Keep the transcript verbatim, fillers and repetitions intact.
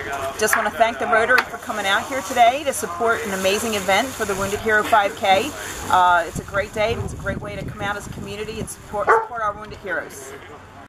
just want to thank the Rotary for coming out here today to support an amazing event for the Wounded Hero five K. Uh, it's a great day, and it's a great way to come out as a community and support, support our Wounded Heroes.